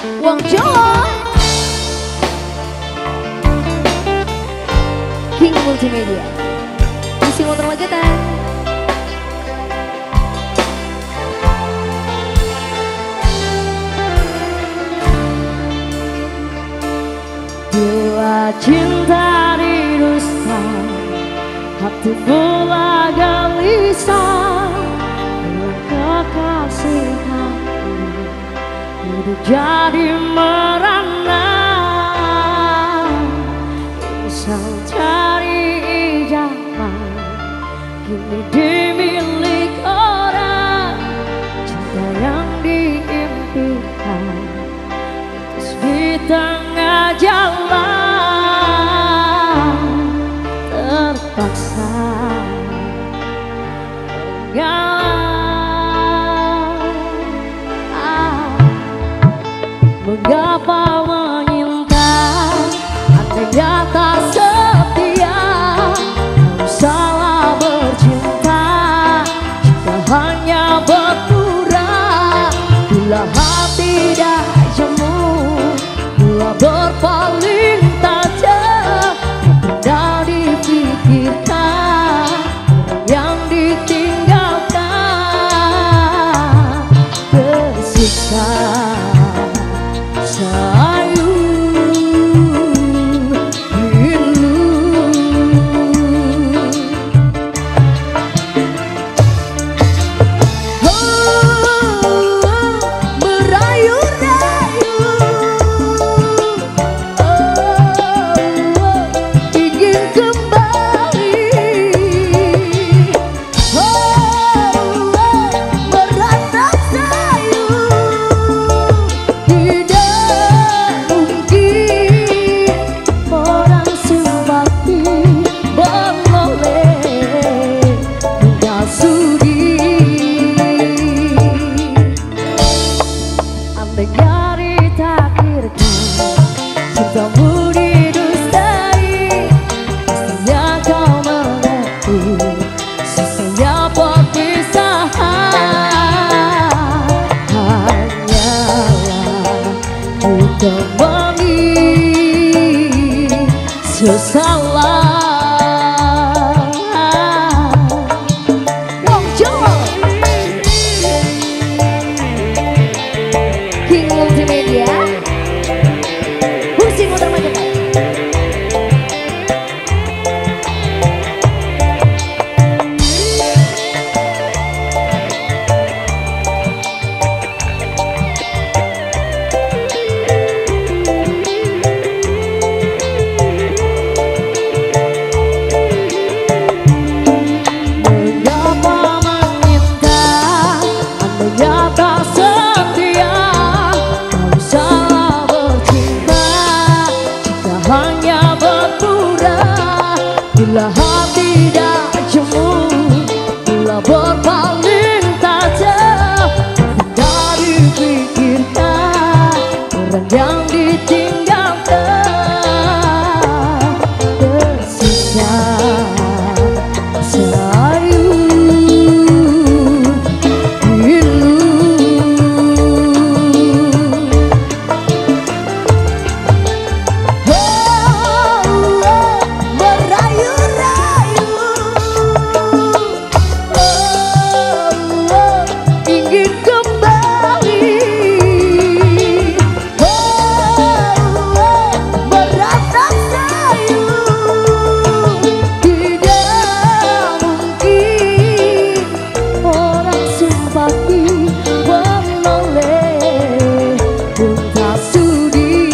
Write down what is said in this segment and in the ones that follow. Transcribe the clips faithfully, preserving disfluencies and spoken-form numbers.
Wong Jawa King Multimedia isi motor magetan. Dua cinta di dusta, hati mula gelisah. Dua kekasih hati hidup jadi merana. Misal cari ijaman, kini dimilik orang. Cinta yang diimpikan terus di tengah jalan terpaksa ah, mengapa menyinta andainya tak setia. Kau salah bercinta jika hanya berpura. Bila hati dah jemu, bila berpaling tajam, tidak dipikirkan yang ditinggalkan. Tersiksa sayu pilu, oh, merayu-rayu, oh, ingin kembali, oh, merana sayu. Tidak mungkin orang simpati beroleh hingga sudi. Andainya ditakdirkan cintamu didustai, pastinya kau mengerti susahnya perpisahan. Hanyalah ditemani sesalah. Wong Jawa King Multimedia pusing muter magetan. Mengapa menyinta andainya tak setia. Kau salah bercinta jika hanya berpura. Bila hati dah jemu, bila berpaling tajam, tidak dipikirkan orang yang ditinggalkan. Tersisa sayu pilu, oh, merayu-rayu, oh, ingin kembali, oh, merasa sayu. Tidak mungkin orang simpati menoleh pun tak sudi.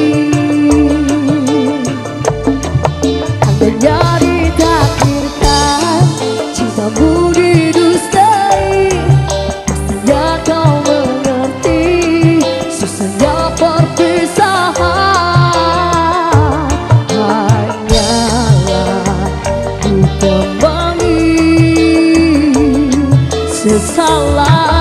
Andainya ditakdirkan cintamu didustai, pastinya kau mengerti susahnya perpisahan. Hanyalah ditemani sesalah.